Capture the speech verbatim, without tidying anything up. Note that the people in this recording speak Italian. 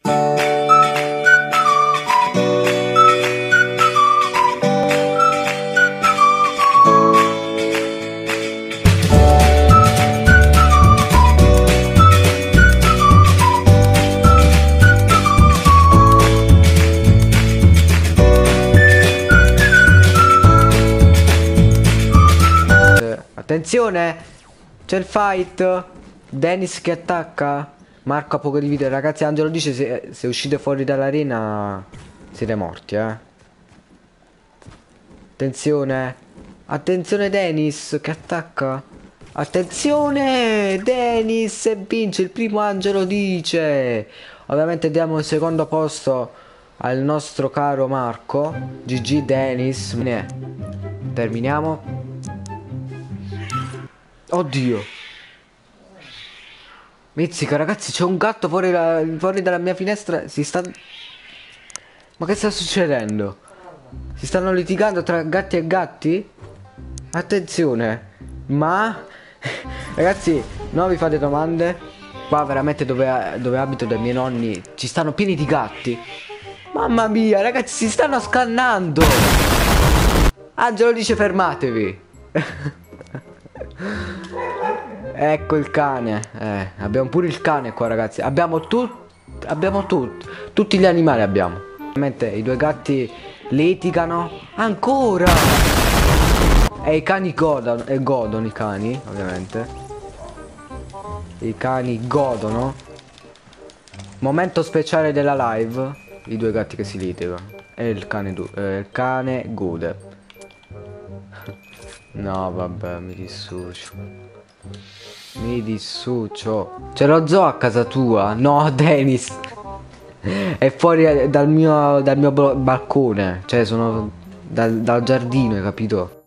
Attenzione, c'è il fight. Dennis che attacca. Marco ha poco di vita. Ragazzi, Angelo dice se, se uscite fuori dall'arena siete morti, eh. Attenzione. Attenzione Dennis che attacca. Attenzione Dennis e vince il primo, Angelo dice. Ovviamente diamo il secondo posto al nostro caro Marco. G G Dennis. Terminiamo. Oddio. Mizzica, ragazzi, c'è un gatto fuori, la, fuori dalla mia finestra. Si sta... Ma che sta succedendo? Si stanno litigando tra gatti e gatti? Attenzione. Ma... Ragazzi, non vi fate domande. Qua veramente dove, dove abito dai miei nonni ci stanno pieni di gatti. Mamma mia, ragazzi, si stanno scannando. Angelo dice fermatevi. Ecco il cane. Eh, abbiamo pure il cane qua, ragazzi. Abbiamo tutto. Abbiamo tutto. Tutti gli animali abbiamo. Ovviamente i due gatti litigano. Ancora. E i cani godono. E godono i cani, ovviamente. I cani godono. Momento speciale della live. I due gatti che si litigano. E il cane, eh, il cane gode. No, vabbè, mi dissocio. Mi dissocio. C'è lo zoo a casa tua? No, Dennis. È fuori dal mio, dal mio balcone. Cioè, sono dal, dal giardino, hai capito?